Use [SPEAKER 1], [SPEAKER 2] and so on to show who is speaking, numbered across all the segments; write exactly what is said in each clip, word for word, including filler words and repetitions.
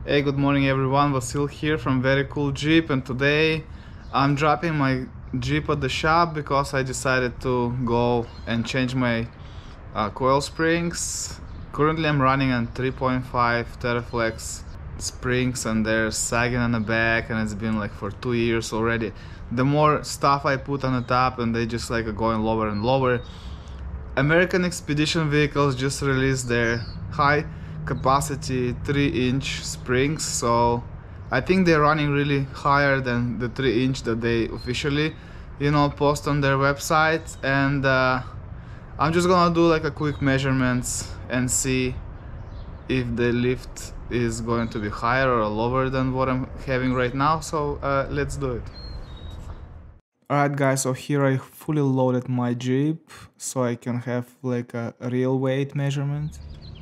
[SPEAKER 1] Hey, good morning everyone, Vasil here from Very Cool Jeep, and today I'm dropping my Jeep at the shop because I decided to go and change my uh, coil springs. Currently I'm running on three point five Teraflex springs and they're sagging on the back, and it's been like for two years already. The more stuff I put on the top and they just like going lower and lower. American Expedition Vehicles just released their high capacity three inch springs, so I think they're running really higher than the three inch that they officially you know post on their website. And uh, I'm just gonna do like a quick measurements and see if the lift is going to be higher or lower than what I'm having right now. So uh, let's do it. Alright guys, so here I fully loaded my Jeep so I can have like a real weight measurement.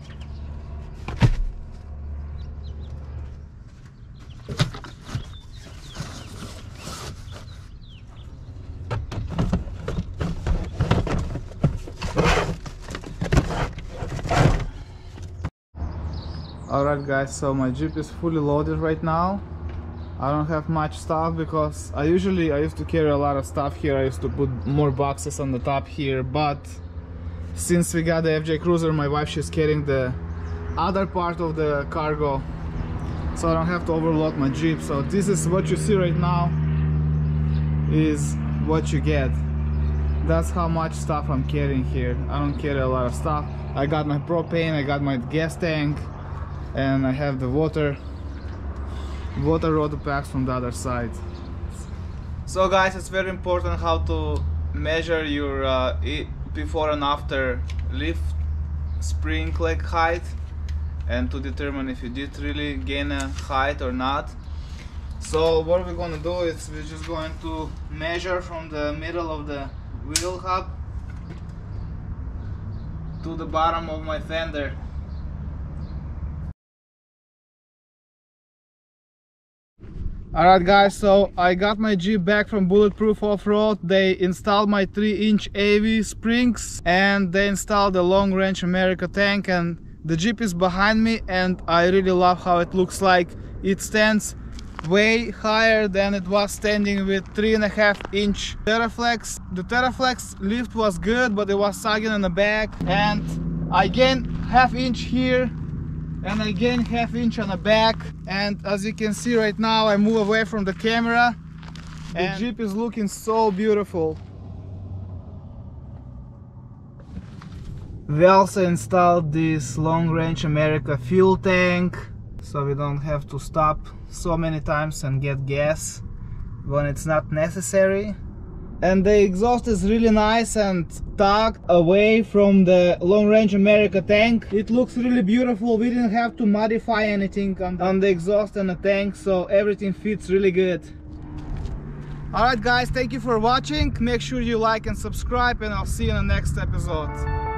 [SPEAKER 1] Alright guys, so my Jeep is fully loaded right now. I don't have much stuff because I usually I used to carry a lot of stuff here. I used to put more boxes on the top here, but since we got the F J Cruiser, my wife she's carrying the other part of the cargo, so I don't have to overload my Jeep. So this is what you see right now is what you get. That's how much stuff I'm carrying here. I don't carry a lot of stuff. I got my propane, I got my gas tank, and I have the water water rotor packs from the other side. So guys, it's very important how to measure your uh, before and after lift spring leg height, and to determine if you did really gain a height or not. So what we're going to do is we're just going to measure from the middle of the wheel hub to the bottom of my fender. Alright guys, so I got my Jeep back from Bulletproof Off-Road. They installed my three inch A V springs and they installed the Long Range America tank, and the Jeep is behind me, and I really love how it looks like. It stands way higher than it was standing with three and a half inch Teraflex. The Teraflex lift was good, but it was sagging in the back, and I gained half inch here and I gain half inch on the back. And as you can see right now, I move away from the camera and the Jeep is looking so beautiful. We also installed this Long Range America fuel tank, so we don't have to stop so many times and get gas when it's not necessary. And the exhaust is really nice and tucked away from the Long Range America tank. It looks really beautiful. We didn't have to modify anything on the, on the exhaust and the tank, so everything fits really good. Alright guys, thank you for watching. Make sure you like and subscribe, and I'll see you in the next episode.